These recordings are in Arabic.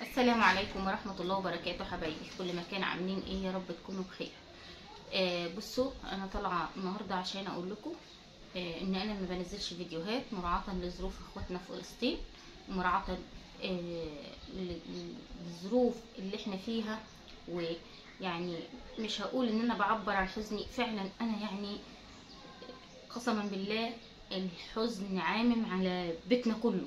السلام عليكم ورحمة الله وبركاته حبايبي في كل مكان، عاملين ايه؟ يا رب تكونوا بخير. بصوا، انا طالعة النهاردة عشان اقول لكم ان انا ما بنزلش فيديوهات مراعاة لظروف اخواتنا في فلسطين، ومراعاة للظروف اللي احنا فيها. ويعني مش هقول ان انا بعبر عن حزني، فعلا انا يعني قسما بالله الحزن عامم على بيتنا كله.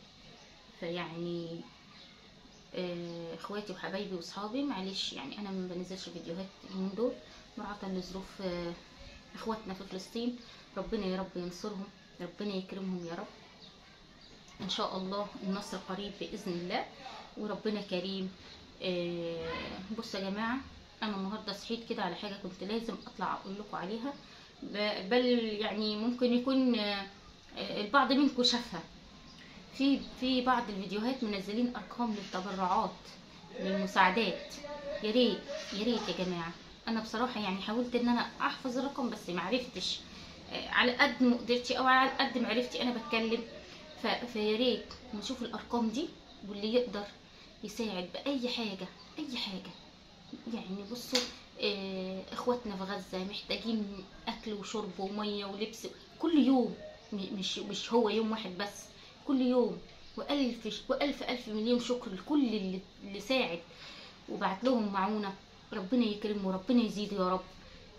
فيعني اخواتي وحبايبي واصحابي، معلش يعني انا ما بنزلش فيديوهات اليومين دول مراعاة لظروف اخواتنا في فلسطين. ربنا يا رب ينصرهم، ربنا يكرمهم يا رب. ان شاء الله النصر قريب باذن الله، وربنا كريم. بصوا يا جماعه، انا النهارده صحيت كده على حاجه كنت لازم اطلع اقول لكم عليها، بل يعني ممكن يكون البعض منكم شافها. في بعض الفيديوهات منزلين ارقام للتبرعات للمساعدات. يا ريت يا ريت يا جماعه، انا بصراحه يعني حاولت ان انا احفظ الرقم بس ما عرفتش، على قد ما قدرتي او على قد ما عرفتي انا بتكلم. فيا ريت نشوف الارقام دي، واللي يقدر يساعد باي حاجه اي حاجه. يعني بصوا، اخواتنا في غزه محتاجين اكل وشرب وميه ولبس كل يوم، مش هو يوم واحد بس، كل يوم. والف مليون شكر لكل اللي ساعد وبعت لهم معونه. ربنا يكرمه وربنا يزيده يا رب.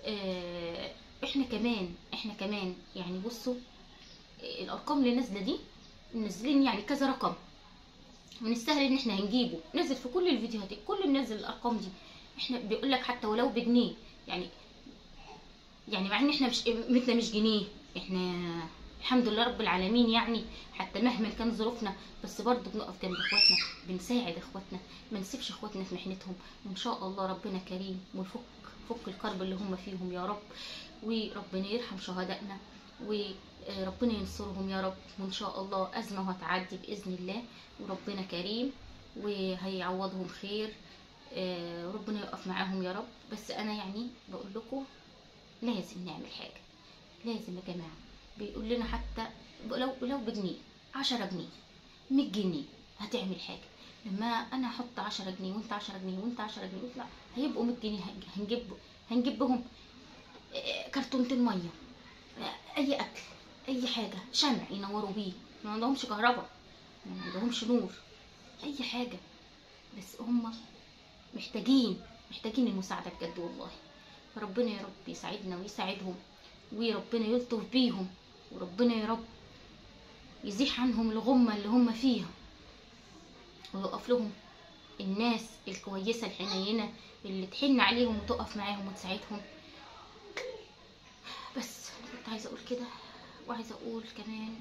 احنا كمان يعني بصوا، الارقام اللي نازله دي منزلين يعني كذا رقم، من السهل ان احنا هنجيبه، نزل في كل الفيديوهات، كل منزل الارقام دي. احنا بيقول لك حتى ولو بجنيه، يعني مع ان احنا مش قيمتنا مش جنيه، احنا الحمد لله رب العالمين، يعني حتى مهما كان ظروفنا بس برضه بنقف جنب اخواتنا، بنساعد اخواتنا، ما نسيبش اخواتنا في محنتهم. وان شاء الله ربنا كريم ويفك الكرب اللي هم فيهم يا رب، وربنا يرحم شهدائنا، وربنا ينصرهم يا رب. وان شاء الله ازمه هتعدي باذن الله، وربنا كريم وهيعوضهم خير. وربنا يقف معاهم يا رب. بس انا يعني بقول لكم لازم نعمل حاجه، لازم يا جماعه. بيقول لنا حتى لو بجنيه، 10 جنيه، 100 جنيه، هتعمل حاجه. لما انا احط 10 جنيه وانت 10 جنيه وانت 10 جنيه، لا هيبقوا 100 جنيه. هنجيب بهم كرتونتين ميه، اي اكل، اي حاجه، شمع ينوروا بيه. ما عندهمش كهرباء، ما عندهمش نور، اي حاجه. بس هم محتاجين المساعده بجد والله. فربنا يا رب يساعدنا ويساعدهم، وربنا يلطف بيهم، وربنا يا رب يزيح عنهم الغمة اللي هم فيها، ويقف لهم الناس الكويسة الحنينة اللي تحن عليهم وتقف معاهم وتساعدهم. بس كنت عايزة اقول كده، وعايزة اقول كمان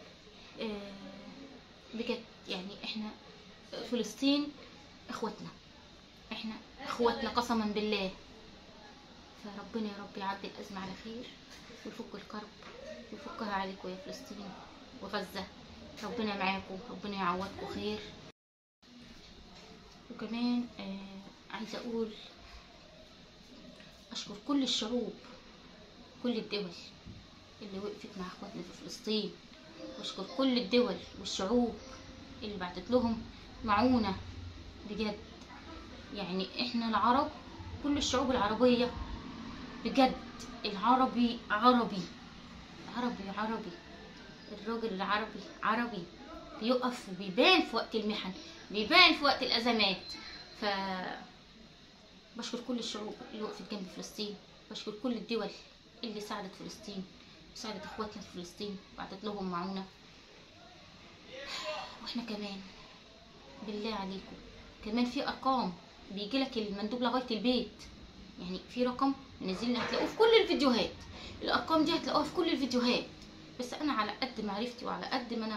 بجد يعني احنا فلسطين اخواتنا، احنا اخواتنا قسما بالله. فربنا يا رب يعدي الازمه على خير، ويفك الكرب ويفكها عليكم يا فلسطين وغزه. ربنا معاكم، ربنا يعوضكم خير. وكمان عايزه اقول اشكر كل الشعوب، كل الدول اللي وقفت مع اخواتنا في فلسطين، واشكر كل الدول والشعوب اللي بعتت لهم معونه بجد. يعني احنا العرب، كل الشعوب العربيه بجد، العربي عربي، الراجل العربي عربي، بيقف وبيبان في وقت المحن، بيبان في وقت الازمات. ف بشكر كل الشعوب اللي وقفت جنب فلسطين، بشكر كل الدول اللي ساعدت فلسطين وساعدت اخواتنا في فلسطين وبعتت لهم معونه. واحنا كمان بالله عليكم كمان في ارقام بيجيلك المندوب لغايه البيت. يعني في رقم نزلنا هتلاقوه في كل الفيديوهات، الارقام دي هتلاقوها في كل الفيديوهات. بس انا على قد معرفتي وعلى قد ما انا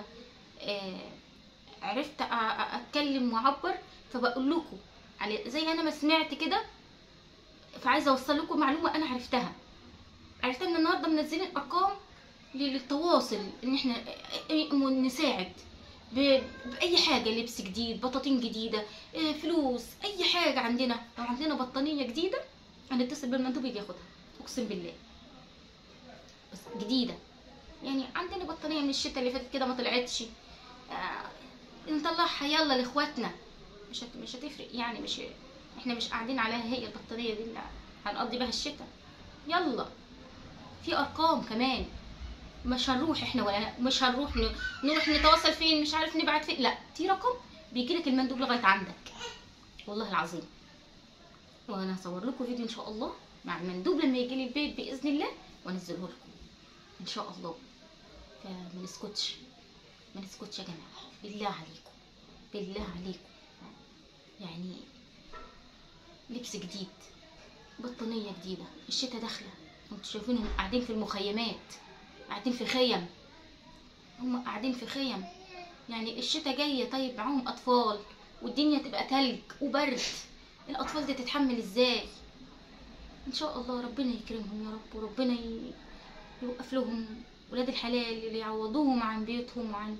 عرفت اتكلم واعبر، فبقول لكم على زي انا ما سمعت كده. فعايزه اوصل لكم معلومه انا عرفتها ان النهارده منزلين ارقام للتواصل، ان احنا نساعد باي حاجه، لبس جديد، بطاطين جديده، فلوس، اي حاجه. عندنا لو عندنا بطانيه جديده هنتصل بالمندوب يجي ياخدها، اقسم بالله. بس جديده، يعني عندنا بطانيه من الشتاء اللي فاتت كده ما طلعتش، نطلعها يلا لاخواتنا. مش هتفرق يعني، مش احنا مش قاعدين عليها هي البطانيه دي اللي هنقضي بها الشتاء. يلا في ارقام كمان، مش هنروح احنا ولا مش هنروح نروح نتواصل فين، مش عارف نبعت فين، لا في رقم بيجيلك المندوب لغايه عندك والله العظيم. وانا هصور لكم فيديو ان شاء الله مع المندوب لما يجي لي البيت باذن الله وانزله لكم ان شاء الله. فما نسكتش ما نسكتش يا جماعه، بالله عليكم بالله عليكم. يعني لبس جديد، بطانيه جديده، الشتا داخله، انتوا شايفينهم قاعدين في المخيمات، قاعدين في خيم، هم قاعدين في خيم. يعني الشتا جايه، طيب معاهم اطفال والدنيا تبقى تلج وبرد، الاطفال دي تتحمل ازاي؟ ان شاء الله ربنا يكرمهم يا رب، وربنا يوقف لهم ولاد الحلال اللي يعوضوهم عن بيوتهم وعن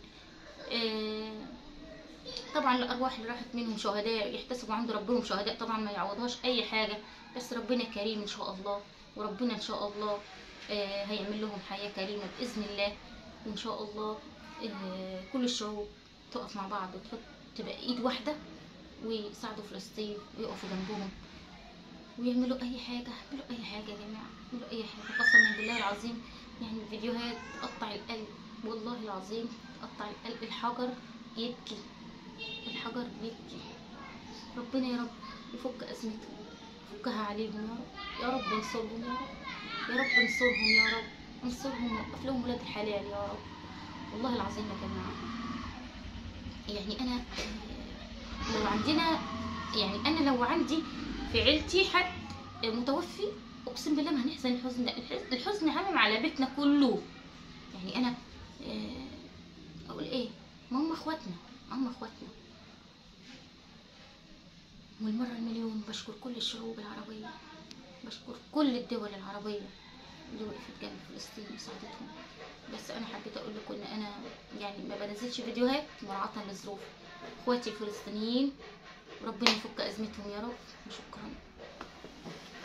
طبعا الارواح اللي راحت منهم شهداء يحتسبوا عند ربهم شهداء، طبعا ما يعوضهاش اي حاجه، بس ربنا كريم ان شاء الله، وربنا ان شاء الله هيعمل لهم حياه كريمه باذن الله. وان شاء الله كل الشعوب تقف مع بعض تبقى ايد واحده ويساعدوا فلسطين ويقفوا جنبهم ويعملوا اي حاجه، يعملوا اي حاجه يا جماعه، يعملوا اي حاجه. قسما بالله العظيم يعني الفيديوهات تقطع القلب والله العظيم، تقطع القلب. الحجر يبكي، الحجر بيبكي. ربنا يا رب يفك ازمتهم، يفكها عليهم يا رب، يا رب انصرهم يا رب، يا رب انصرهم يا رب، انصرهم وقف لهم ولاد الحلال يا رب والله العظيم يا جماعه. يعني انا لو عندنا، يعني انا لو عندي في عيلتي حد متوفي اقسم بالله ما هنحزن الحزن ده، الحزن عامم على بيتنا كله. يعني انا اقول ايه، ما هم اخواتنا، هم اخواتنا. والمره المليون بشكر كل الشعوب العربيه، بشكر كل الدول العربيه اللي وقفت جنب فلسطين وساعدتهم. بس انا حبيت اقول لكم ان انا يعني ما بنزلش فيديوهات مراعاه لظروف اخواتي الفلسطينيين، وربنا يفك ازمتهم يا رب. وشكرا.